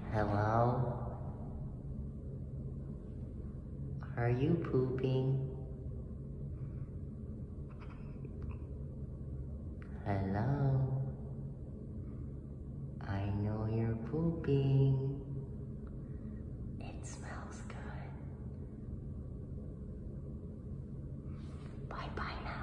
Hello? Are you pooping? Hello? I know you're pooping. It smells good. Bye-bye now.